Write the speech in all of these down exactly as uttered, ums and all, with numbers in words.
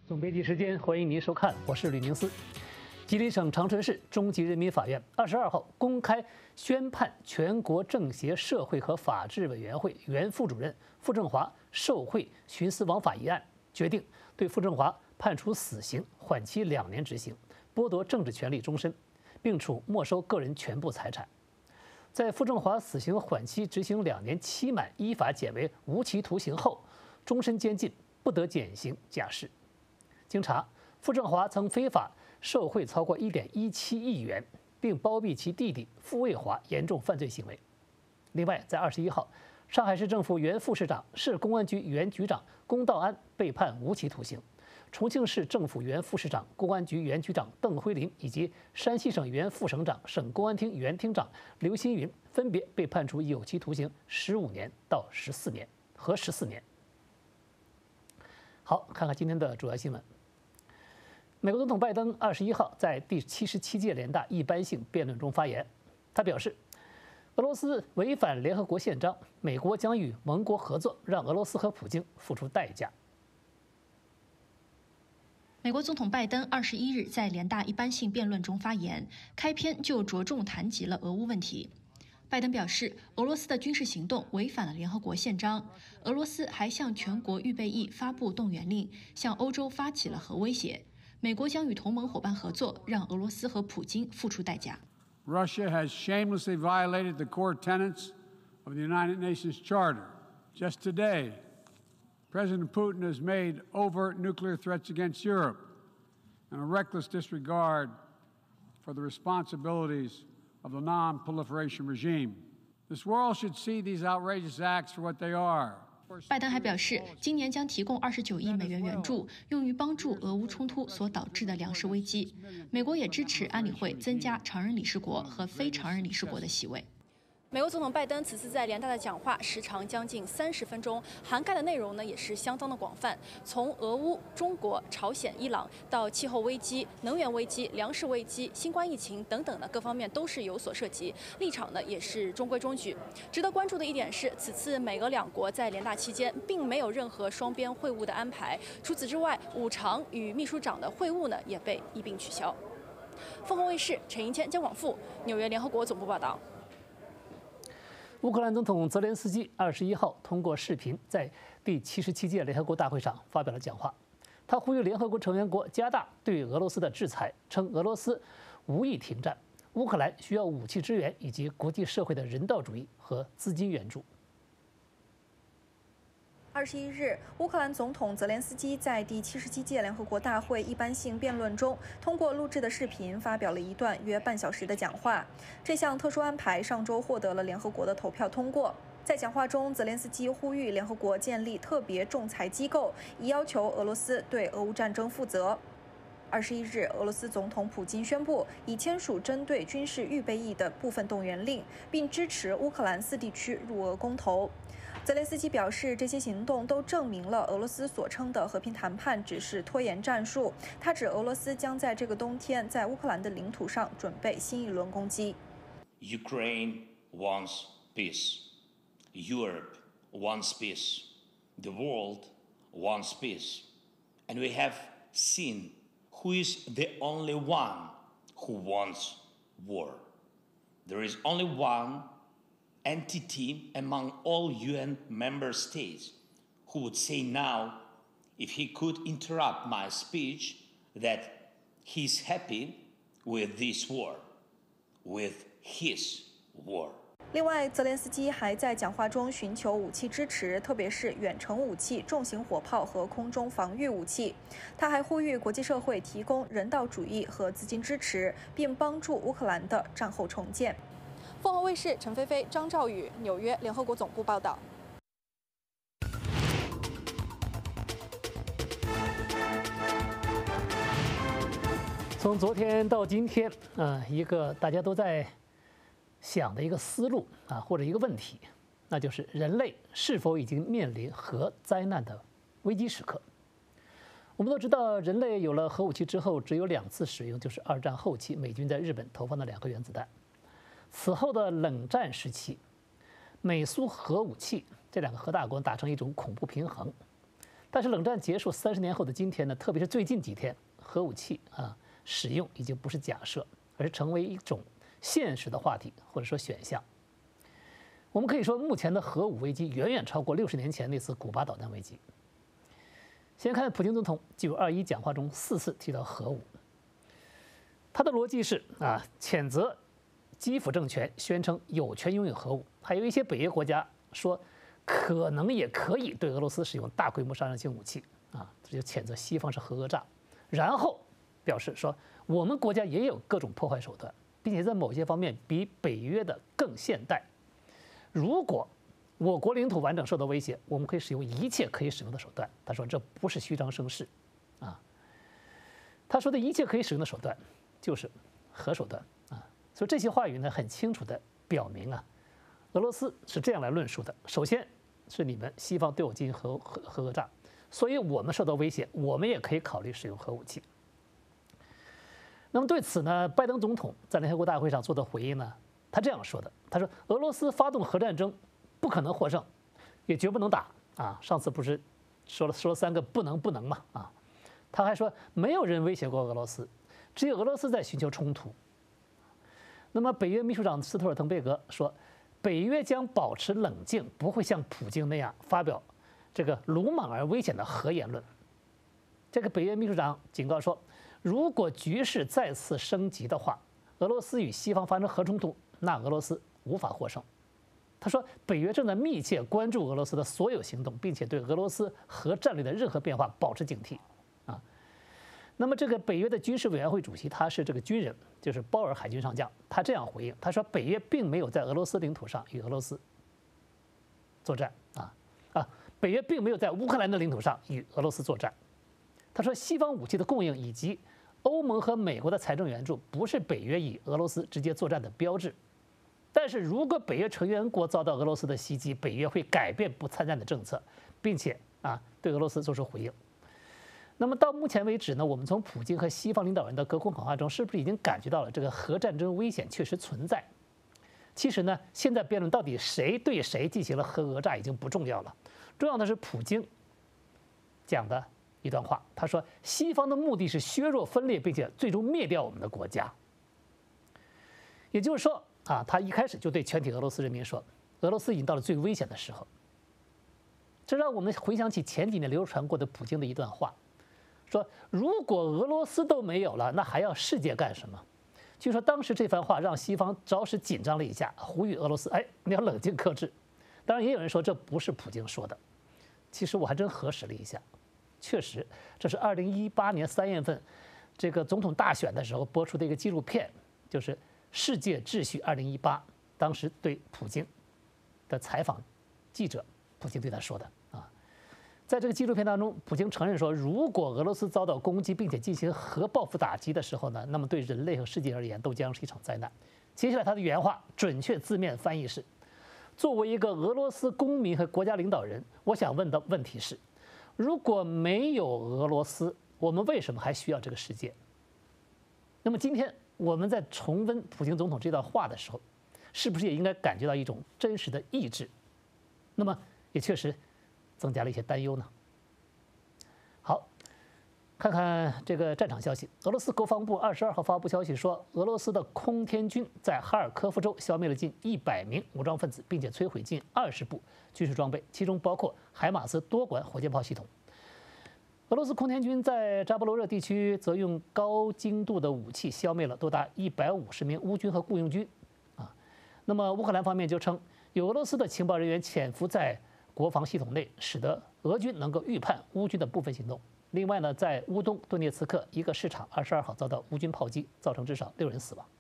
总编辑时间，欢迎您收看，我是吕明思。吉林省长春市中级人民法院二十二号公开宣判全国政协社会和法制委员会原副主任傅政华受贿徇私枉法一案，决定对傅政华判处死刑，缓期两年执行，剥夺政治权利终身，并处没收个人全部财产。在傅政华死刑缓期执行两年期满，依法减为无期徒刑后，终身监禁，不得减刑假释。经查，傅政华曾非法受贿超过一点一七亿元，并包庇其弟弟傅卫华严重犯罪行为。另外，在二十一号，上海市政府原副市长、市公安局原局长龚道安被判无期徒刑，重庆市政府原副市长、公安局原局长邓辉林以及山西省原副省长、省公安厅原厅长刘新云分别被判处有期徒刑十五年到十四年和十四年。好，看看今天的主要新闻。美国总统拜登二十一号在第七十七届联大一般性辩论中发言，他表示，俄罗斯违反联合国宪章，美国将与盟国合作，让俄罗斯和普京付出代价。 美国总统拜登二十一日在联大一般性辩论中发言，开篇就着重谈及了俄乌问题。拜登表示，俄罗斯的军事行动违反了联合国宪章，俄罗斯还向全国预备役发布动员令，向欧洲发起了核威胁。美国将与同盟伙伴合作，让俄罗斯和普京付出代价。 Russia has shamelessly violated the core tenets of the United Nations Charter. Just today, President Putin has made overt nuclear threats against Europe and a reckless disregard for the responsibilities of the non-proliferation regime. This world should see these outrageous acts for what they are. 拜登还表示，今年将提供二十九亿美元援助，用于帮助俄乌冲突所导致的粮食危机。美国也支持安理会增加常任理事国和非常任理事国的席位。 美国总统拜登此次在联大的讲话时长将近三十分钟，涵盖的内容呢也是相当的广泛，从俄乌、中国、朝鲜、伊朗到气候危机、能源危机、粮食危机、新冠疫情等等的各方面都是有所涉及，立场呢也是中规中矩。值得关注的一点是，此次美俄两国在联大期间并没有任何双边会晤的安排，除此之外，五常与秘书长的会晤呢也被一并取消。凤凰卫视陈英谦、姜广富，纽约联合国总部报道。 乌克兰总统泽连斯基二十一号通过视频在第七十七届联合国大会上发表了讲话，他呼吁联合国成员国加大对俄罗斯的制裁，称俄罗斯无意停战，乌克兰需要武器支援以及国际社会的人道主义和资金援助。 二十一日，乌克兰总统泽连斯基在第七十七届联合国大会一般性辩论中，通过录制的视频发表了一段约半小时的讲话。这项特殊安排上周获得了联合国的投票通过。在讲话中，泽连斯基呼吁联合国建立特别仲裁机构，以要求俄罗斯对俄乌战争负责。二十一日，俄罗斯总统普京宣布已签署针对军事预备役的部分动员令，并支持乌克兰四地区入俄公投。泽连斯基表示，这些行动都证明了俄罗斯所称的和平谈判只是拖延战术。他指俄罗斯将在这个冬天在乌克兰的领土上准备新一轮攻击。 Ukraine wants peace. Europe wants peace. The world wants peace. And we have seen who is the only one who wants war. There is only one entity among all U N member states who would say now, if he could interrupt my speech, that he's happy with this war, with his war. 另外，泽连斯基还在讲话中寻求武器支持，特别是远程武器、重型火炮和空中防御武器。他还呼吁国际社会提供人道主义和资金支持，并帮助乌克兰的战后重建。 凤凰卫视陈菲菲、张兆宇，纽约联合国总部报道。 从昨天到今天，呃，一个大家都在想的一个思路啊，或者一个问题，那就是人类是否已经面临核灾难的危机时刻？我们都知道，人类有了核武器之后，只有两次使用，就是二战后期美军在日本投放的两颗原子弹。此后的冷战时期，美苏核武器这两个核大国达成一种恐怖平衡。 但是冷战结束三十年后的今天呢，特别是最近几天，核武器啊使用已经不是假设，而是成为一种现实的话题或者说选项。我们可以说，目前的核武危机远远超过六十年前那次古巴导弹危机。先看普京总统九二一讲话中四次提到核武，他的逻辑是啊，谴责基辅政权宣称有权拥有核武，还有一些北约国家说可能也可以对俄罗斯使用大规模杀伤性武器啊，这就谴责西方是核讹诈，然后表示说我们国家也有各种破坏手段，并且在某些方面比北约的更现代。如果我国领土完整受到威胁，我们可以使用一切可以使用的手段。他说这不是虚张声势，啊，他说的一切可以使用的手段就是核手段啊。所以这些话语呢，很清楚地表明啊，俄罗斯是这样来论述的：首先是你们西方对我进行核核核讹诈，所以我们受到威胁，我们也可以考虑使用核武器。那么对此呢，拜登总统在联合国大会上做的回应呢，他这样说的：他说俄罗斯发动核战争不可能获胜，也绝不能打啊。上次不是说了说了三个不能不能嘛啊。他还说没有人威胁过俄罗斯，只有俄罗斯在寻求冲突。那么北约秘书长斯托尔滕贝格说，北约将保持冷静，不会像普京那样发表这个鲁莽而危险的核言论。这个北约秘书长警告说，如果局势再次升级的话，俄罗斯与西方发生核冲突，那俄罗斯无法获胜。他说，北约正在密切关注俄罗斯的所有行动，并且对俄罗斯核战略的任何变化保持警惕。啊，那么这个北约的军事委员会主席，他是这个军人，就是鲍尔海军上将，他这样回应，他说，北约并没有在俄罗斯领土上与俄罗斯作战啊啊，北约并没有在乌克兰的领土上与俄罗斯作战。他说，西方武器的供应以及欧盟和美国的财政援助不是北约与俄罗斯直接作战的标志。但是如果北约成员国遭到俄罗斯的袭击，北约会改变不参战的政策，并且啊对俄罗斯做出回应。那么到目前为止呢，我们从普京和西方领导人的隔空喊话中，是不是已经感觉到了这个核战争危险确实存在？其实呢，现在辩论到底谁对谁进行了核讹诈已经不重要了，重要的是普京讲的一段话，他说：“西方的目的是削弱分裂，并且最终灭掉我们的国家。”也就是说。啊，他一开始就对全体俄罗斯人民说，俄罗斯已经到了最危险的时候。这让我们回想起前几年流传过的普京的一段话，说如果俄罗斯都没有了，那还要世界干什么？据说当时这番话让西方着实紧张了一下，呼吁俄罗斯，哎，你要冷静克制。当然，也有人说这不是普京说的。其实我还真核实了一下，确实，这是二零一八年三月份这个总统大选的时候播出的一个纪录片，就是《世界秩序二零一八》，当时对普京的采访记者，普京对他说的啊，在这个纪录片当中，普京承认说，如果俄罗斯遭到攻击并且进行核报复打击的时候呢，那么对人类和世界而言都将是一场灾难。接下来他的原话准确字面翻译是：作为一个俄罗斯公民和国家领导人，我想问的问题是，如果没有俄罗斯，我们为什么还需要这个世界？那么今天我们在重温普京总统这段话的时候，是不是也应该感觉到一种真实的意志？那么也确实增加了一些担忧呢。好，看看这个战场消息。俄罗斯国防部二十二号发布消息说，俄罗斯的空天军在哈尔科夫州消灭了近一百名武装分子，并且摧毁近二十部军事装备，其中包括海马斯多管火箭炮系统。俄罗斯空天军在扎波罗热地区则用高精度的武器消灭了多达一百五十名乌军和雇佣军。啊，那么乌克兰方面就称，有俄罗斯的情报人员潜伏在国防系统内，使得俄军能够预判乌军的部分行动。另外呢，在乌东顿涅茨克一个市场二十二号遭到乌军炮击，造成至少六人死亡。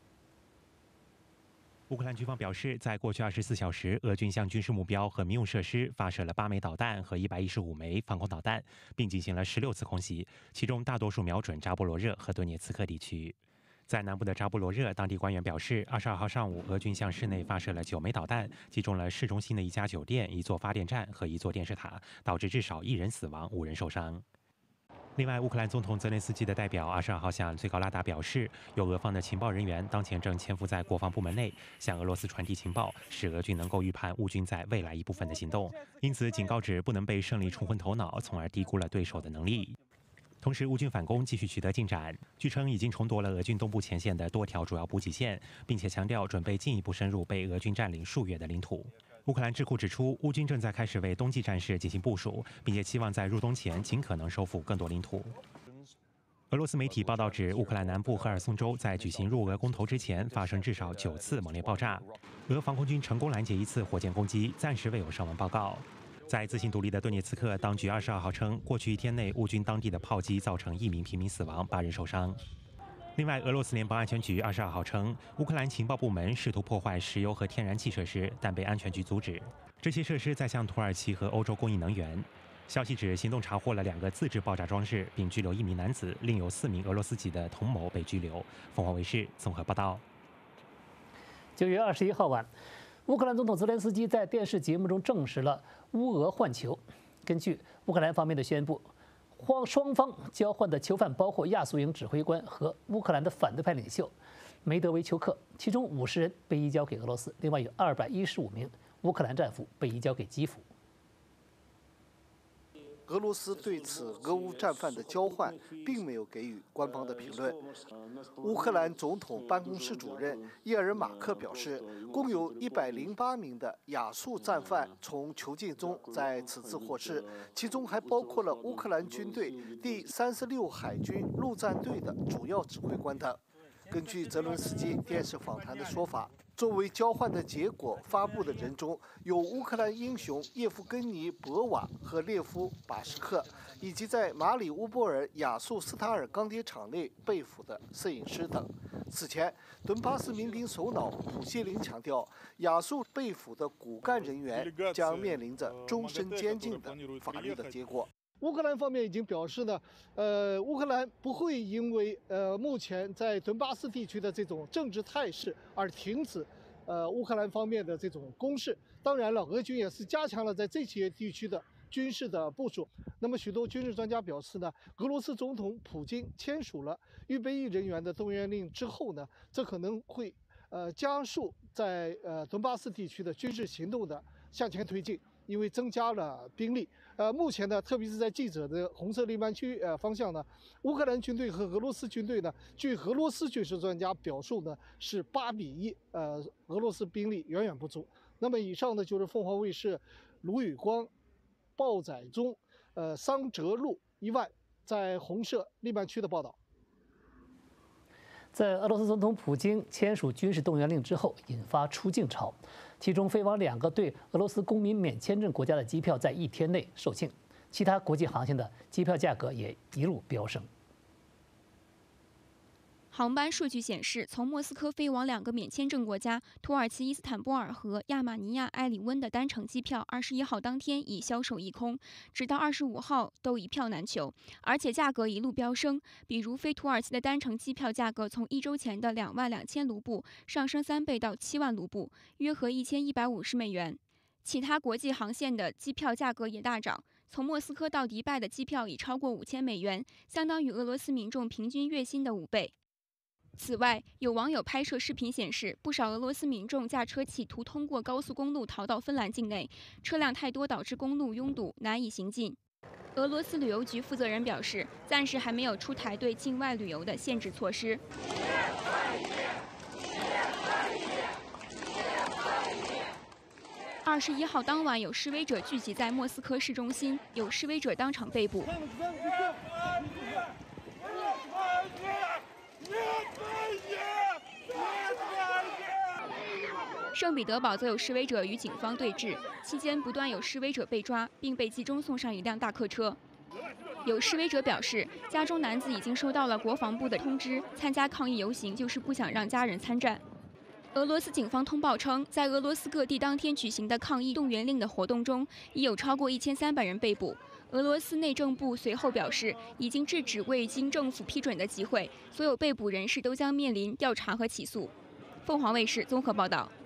乌克兰军方表示，在过去二十四小时，俄军向军事目标和民用设施发射了八枚导弹和一百一十五枚防空导弹，并进行了十六次空袭，其中大多数瞄准扎波罗热和顿涅茨克地区。在南部的扎波罗热，当地官员表示，二十二号上午，俄军向市内发射了九枚导弹，击中了市中心的一家酒店、一座发电站和一座电视塔，导致至少一人死亡，五人受伤。 另外，乌克兰总统泽连斯基的代表二十二号向最高拉达表示，有俄方的情报人员当前正潜伏在国防部门内，向俄罗斯传递情报，使俄军能够预判乌军在未来一部分的行动。因此，警告指不能被胜利冲昏头脑，从而低估了对手的能力。同时，乌军反攻继续取得进展，据称已经重夺了俄军东部前线的多条主要补给线，并且强调准备进一步深入被俄军占领数月的领土。乌克兰智库指出，乌军正在开始为冬季战事进行部署，并且期望在入冬前尽可能收复更多领土。俄罗斯媒体报道指，乌克兰南部赫尔松州在举行入俄公投之前发生至少九次猛烈爆炸，俄防空军成功拦截一次火箭攻击，暂时未有伤亡报告。在自行独立的顿涅茨克，当局二十二号称，过去一天内乌军当地的炮击造成一名平民死亡，八人受伤。另外，俄罗斯联邦安全局二十二号称，乌克兰情报部门试图破坏石油和天然气设施，但被安全局阻止。这些设施在向土耳其和欧洲供应能源。消息指，行动查获了两个自制爆炸装置，并拘留一名男子，另有四名俄罗斯籍的同谋被拘留。凤凰卫视综合报道。 九月二十一号晚，乌克兰总统泽连斯基在电视节目中证实了乌俄换囚。根据乌克兰方面的宣布，双方交换的囚犯包括亚速营指挥官和乌克兰的反对派领袖梅德韦丘克，其中五十人被移交给俄罗斯，另外有二百一十五名乌克兰战俘被移交给基辅。 俄罗斯对此俄乌战犯的交换并没有给予官方的评论。乌克兰总统办公室主任叶尔马克表示，共有一百零八名的亚速战犯从囚禁中在此次获释，其中还包括了乌克兰军队第三十六海军陆战队的主要指挥官等。根据泽伦斯基电视访谈的说法，作为交换的结果发布的人中有乌克兰英雄叶夫根尼·博瓦和列夫·巴什克，以及在马里乌波尔亚速斯塔尔钢铁厂内被俘的摄影师等。此前，顿巴斯民兵首脑普谢林强调，亚速被俘的骨干人员将面临着终身监禁的法律的结果。乌克兰方面已经表示呢，呃，乌克兰不会因为呃目前在顿巴斯地区的这种政治态势而停止，呃乌克兰方面的这种攻势。当然了，俄军也是加强了在这些地区的军事的部署。那么，许多军事专家表示呢，俄罗斯总统普京签署了预备役人员的动员令之后呢，这可能会呃加速在呃顿巴斯地区的军事行动的向前推进。因为增加了兵力，呃，目前呢，特别是在记者的红色黎曼区呃方向呢，乌克兰军队和俄罗斯军队呢，据俄罗斯军事专家表述呢，是八比一，呃，俄罗斯兵力远远不足。那么以上呢就是凤凰卫视卢宇光、鲍载忠、呃桑哲路一万在红色黎曼区的报道。 在俄罗斯总统普京签署军事动员令之后，引发出境潮，其中飞往两个对俄罗斯公民免签证国家的机票在一天内售罄，其他国际航线的机票价格也一路飙升。 航班数据显示，从莫斯科飞往两个免签证国家土耳其伊斯坦布尔和亚马尼亚埃里温的单程机票，二十一号当天已销售一空，直到二十五号都一票难求，而且价格一路飙升。比如飞土耳其的单程机票价格从一周前的两万两千卢布上升三倍到七万卢布，约合一千一百五十美元。其他国际航线的机票价格也大涨。从莫斯科到迪拜的机票已超过五千美元，相当于俄罗斯民众平均月薪的五倍。此外，有网友拍摄视频显示，不少俄罗斯民众驾车企图通过高速公路逃到芬兰境内，车辆太多导致公路拥堵，难以行进。俄罗斯旅游局负责人表示，暂时还没有出台对境外旅游的限制措施。二十一号当晚，有示威者聚集在莫斯科市中心，有示威者当场被捕。圣彼得堡则有示威者与警方对峙，期间不断有示威者被抓，并被集中送上一辆大客车。有示威者表示，家中男子已经收到了国防部的通知，参加抗议游行就是不想让家人参战。俄罗斯警方通报称，在俄罗斯各地当天举行的抗议动员令的活动中，已有超过一千三百人被捕。俄罗斯内政部随后表示，已经制止未经政府批准的集会，所有被捕人士都将面临调查和起诉。凤凰卫视综合报道。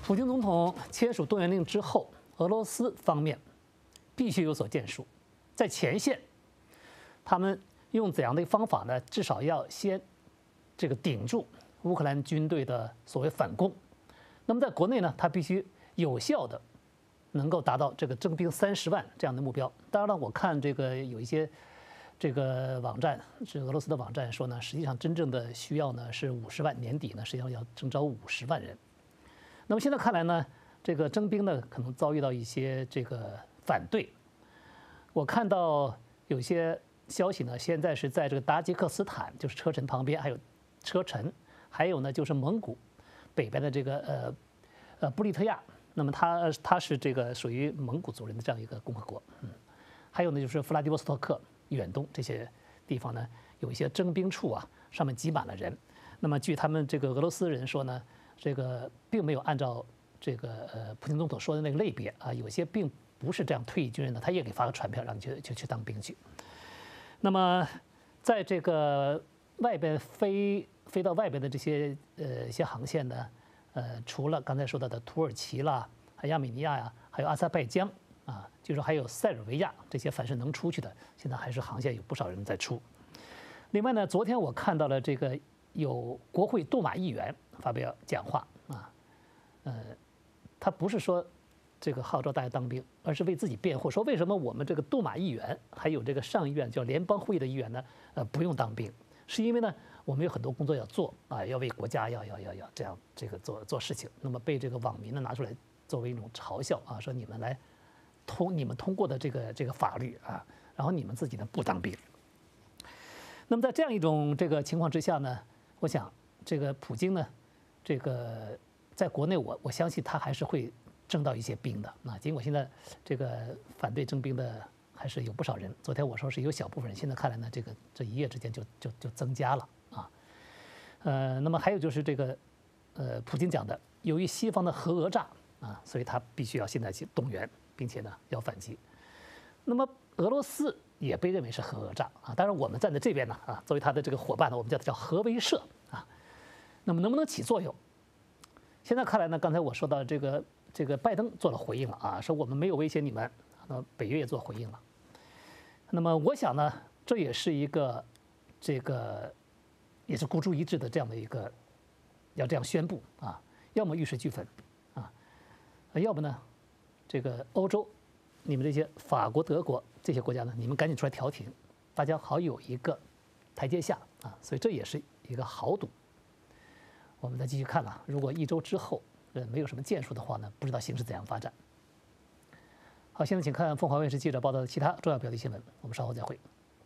普京总统签署动员令之后，俄罗斯方面必须有所建树，在前线，他们用怎样的方法呢？至少要先这个顶住乌克兰军队的所谓反攻。那么在国内呢，他必须有效的能够达到这个征兵三十万这样的目标。当然了，我看这个有一些这个网站，是俄罗斯的网站说呢，实际上真正的需要呢是五十万，年底呢实际上要征召五十万人。那么现在看来呢，这个征兵呢可能遭遇到一些这个反对。我看到有些消息呢，现在是在这个达吉克斯坦，就是车臣旁边，还有车臣，还有呢就是蒙古北边的这个呃呃布利特亚，那么它它是这个属于蒙古族人的这样一个共和国，嗯，还有呢就是弗拉迪沃斯托克远东这些地方呢，有一些征兵处啊，上面挤满了人。那么据他们这个俄罗斯人说呢，这个并没有按照这个呃普京总统说的那个类别啊，有些并不是这样退役军人的，他也给发个传票让你去就去当兵去。那么在这个外边飞飞到外边的这些呃一些航线呢，呃除了刚才说到的土耳其啦、还有亚美尼亚呀，还有阿塞拜疆啊，据说还有塞尔维亚这些凡是能出去的，现在还是航线有不少人在出。另外呢，昨天我看到了这个有国会杜马议员发表讲话啊，呃，他不是说这个号召大家当兵，而是为自己辩护，说为什么我们这个杜马议员还有这个上议院叫联邦会议的议员呢，呃，不用当兵，是因为呢我们有很多工作要做啊，要为国家要要要要这样这个做做事情。那么被这个网民呢拿出来作为一种嘲笑啊，说你们来通你们通过的这个这个法律啊，然后你们自己呢不当兵。那么在这样一种这个情况之下呢，我想这个普京呢，这个在国内我我相信他还是会征到一些兵的啊。尽管现在这个反对征兵的还是有不少人，昨天我说是有小部分人，现在看来呢，这个这一夜之间就就就增加了啊。呃，那么还有就是这个呃，普京讲的，由于西方的核讹诈啊，所以他必须要现在去动员，并且呢要反击。那么俄罗斯也被认为是核讹诈啊，当然我们站在这边呢啊，作为他的这个伙伴呢，我们叫它叫核威慑啊。那么能不能起作用？现在看来呢，刚才我说到这个这个拜登做了回应了啊，说我们没有威胁你们，那北约也做回应了。那么我想呢，这也是一个这个也是孤注一掷的这样的一个要这样宣布啊，要么玉石俱焚啊，要不呢这个欧洲你们这些法国、德国这些国家呢，你们赶紧出来调停，大家好有一个台阶下啊，所以这也是一个豪赌。我们再继续看了，如果一周之后呃没有什么建树的话呢，不知道形势怎样发展。好，现在请看凤凰卫视记者报道的其他重要标题新闻，我们稍后再会。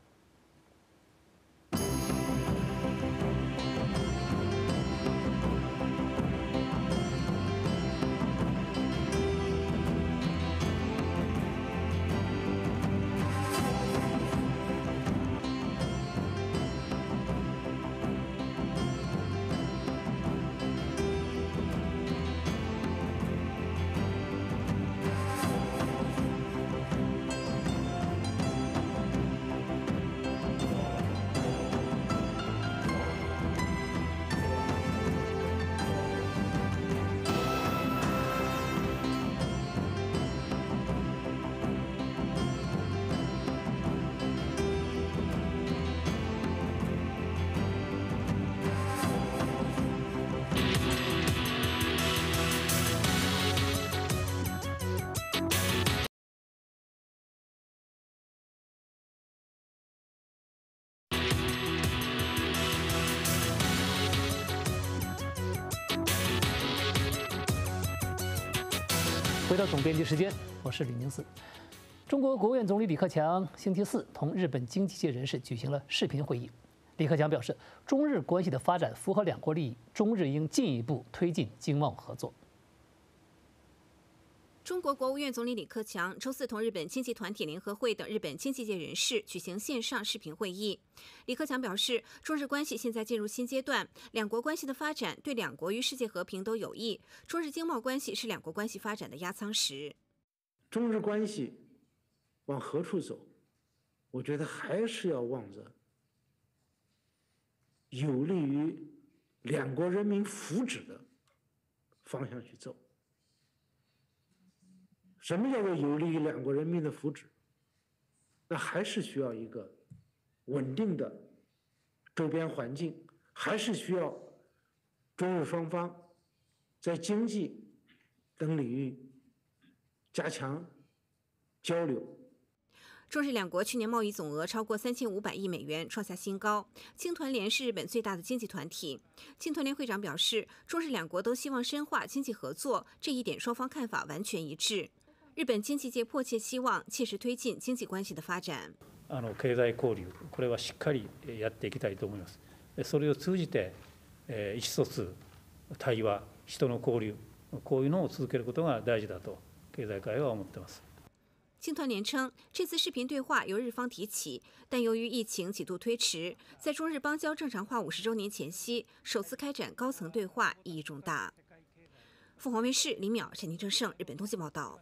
回到总编辑时间，我是李明思。中国国务院总理李克强星期四同日本经济界人士举行了视频会议。李克强表示，中日关系的发展符合两国利益，中日应进一步推进经贸合作。 中国国务院总理李克强周四同日本经济团体联合会等日本经济界人士举行线上视频会议。李克强表示，中日关系现在进入新阶段，两国关系的发展对两国与世界和平都有益。中日经贸关系是两国关系发展的压舱石。 中日关系往何处走？我觉得还是要往着有利于两国人民福祉的方向去走。 什么叫做有利于两国人民的福祉？那还是需要一个稳定的周边环境，还是需要中日双方在经济等领域加强交流。 中日两国去年贸易总额超过三千五百亿美元，创下新高。青团联是日本最大的经济团体。青团联会长表示，中日两国都希望深化经济合作，这一点双方看法完全一致。日本经济界迫切希望切实推进经济关系的发展。 あの経済交流、これはしっかりやっていきたいと思います。それを通じて、えー、意思疎通、対話、人の交流、こういうのを続けることが大事だと経済界は思っています。 青团联称，这次视频对话由日方提起，但由于疫情几度推迟，在中日邦交正常化五十周年前夕，首次开展高层对话意义重大。凤凰卫视李淼、陈宁正盛，日本东西报道。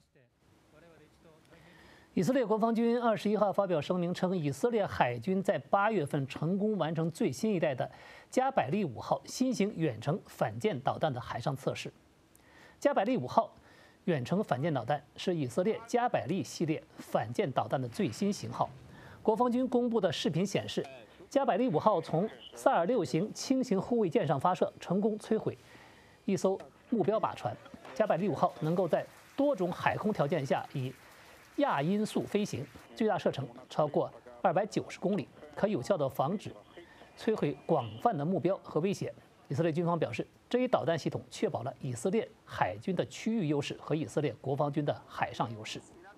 以色列国防军二十一号发表声明称，以色列海军在八月份成功完成最新一代的加百利五号新型远程反舰导弹的海上测试。加百利五号远程反舰导弹是以色列加百利系列反舰导弹的最新型号。国防军公布的视频显示，加百利五号从萨尔六型轻型护卫舰上发射，成功摧毁一艘目标靶船。加百利五号能够在多种海空条件下以亚音速飞行，最大射程超过二百九十公里，可有效地防止摧毁广泛的目标和威胁。以色列军方表示，这一导弹系统确保了以色列海军的区域优势和以色列国防军的海上优势。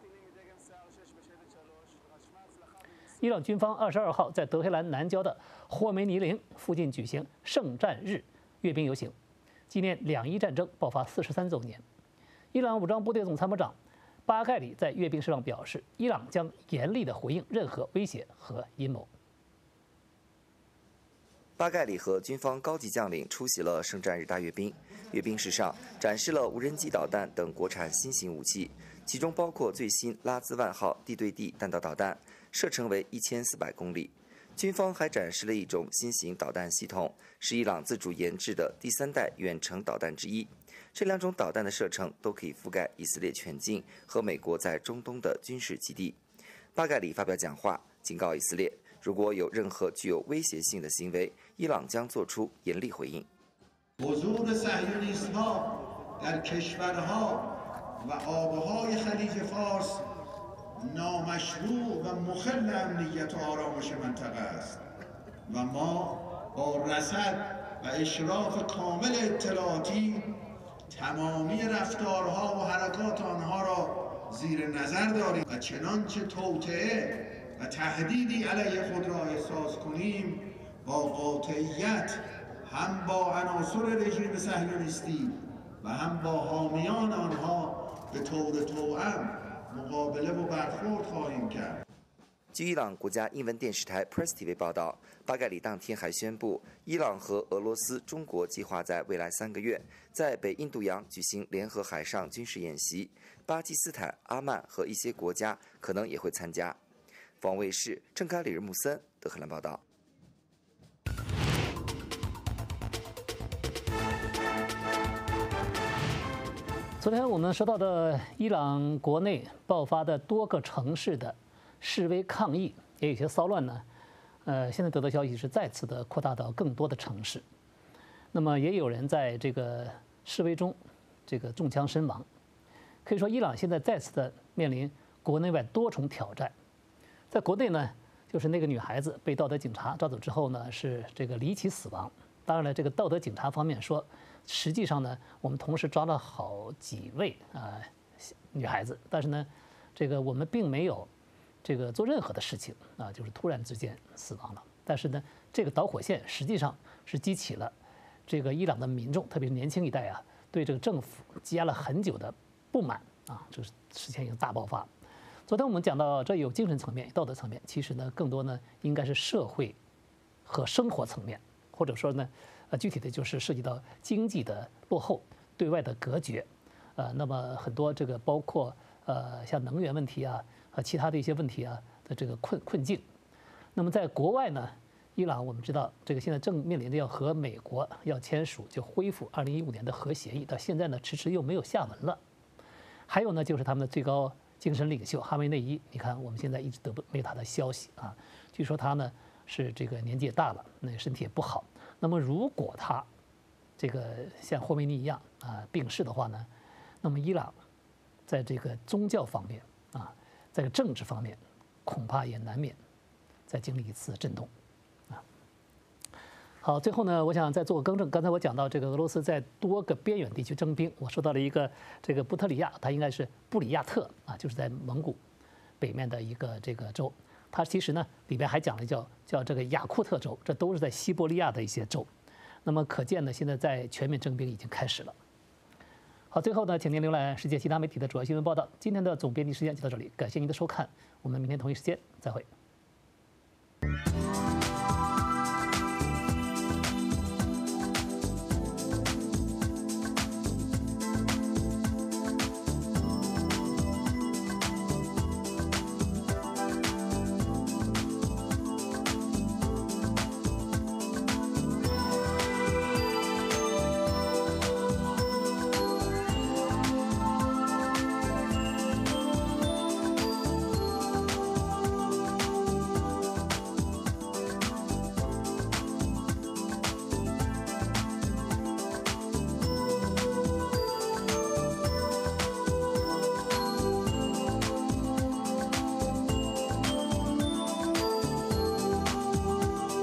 伊朗军方二十二号在德黑兰南郊的霍梅尼陵附近举行圣战日阅兵游行，纪念两伊战争爆发四十三周年。伊朗武装部队总参谋长巴盖里在阅兵式上表示，伊朗将严厉地回应任何威胁和阴谋。 巴盖里和军方高级将领出席了圣战日大阅兵，阅兵式上展示了无人机导弹等国产新型武器，其中包括最新拉兹万号地对地弹道导弹，射程为一千四百公里。军方还展示了一种新型导弹系统，是伊朗自主研制的第三代远程导弹之一。这两种导弹的射程都可以覆盖以色列全境和美国在中东的军事基地。巴盖里发表讲话，警告以色列，如果有任何具有威胁性的行为，伊朗将做出严厉回应。 حضور صهیونیست‌ها در کشورها و آبهای خلیج فارس نامشروع و مخل امنیت و آرامش منطقه است و ما با رصد و اشراف کامل اطلاعاتی تمامی رفتارها و حرکات آنها را زیر نظر داریم و چنانچه توطئه و تهدیدی علیه خود را احساس کنیم با قاطعیت هم با عناصر رژیم صهیونیستی و هم با حامیان آنها به طور توأم مقابله و برخورد خواهیم کرد。 据伊朗国家英文电视台 Press T V 报道，巴盖里当天还宣布，伊朗和俄罗斯、中国计划在未来三个月在北印度洋举行联合海上军事演习，巴基斯坦、阿曼和一些国家可能也会参加。防卫士郑卡里日穆森德黑兰报道。 昨天我们说到的伊朗国内爆发的多个城市的示威抗议，也有些骚乱呢。呃，现在得到消息是再次的扩大到更多的城市。那么也有人在这个示威中这个中枪身亡。可以说，伊朗现在再次的面临国内外多重挑战。在国内呢，就是那个女孩子被道德警察抓走之后呢，是这个离奇死亡。当然了，这个道德警察方面说，实际上呢，我们同时抓了好几位啊、呃、女孩子，但是呢，这个我们并没有这个做任何的事情啊，就是突然之间死亡了。但是呢，这个导火线实际上是激起了这个伊朗的民众，特别是年轻一代啊，对这个政府积压了很久的不满啊，这个事情已经大爆发。昨天我们讲到，这有精神层面、道德层面，其实呢，更多呢应该是社会和生活层面，或者说呢，呃，具体的就是涉及到经济的落后、对外的隔绝，呃，那么很多这个包括呃像能源问题啊和其他的一些问题啊的这个困困境。那么在国外呢，伊朗我们知道这个现在正面临着要和美国要签署就恢复二零一五年的核协议，到现在呢迟迟又没有下文了。 还有呢，就是他们的最高精神领袖哈梅内伊，你看我们现在一直得不没有他的消息啊。据说他呢是这个年纪也大了，那身体也不好。那么如果他这个像霍梅尼一样啊病逝的话呢，那么伊朗在这个宗教方面啊，在政治方面，恐怕也难免再经历一次震动。好，最后呢，我想再做个更正。刚才我讲到这个俄罗斯在多个边远地区征兵，我说到了一个这个布特里亚，它应该是布里亚特啊，就是在蒙古北面的一个这个州。它其实呢里边还讲了叫叫这个雅库特州，这都是在西伯利亚的一些州。那么可见呢，现在在全面征兵已经开始了。好，最后呢，请您浏览世界其他媒体的主要新闻报道。今天的总编辑时间就到这里，感谢您的收看，我们明天同一时间再会。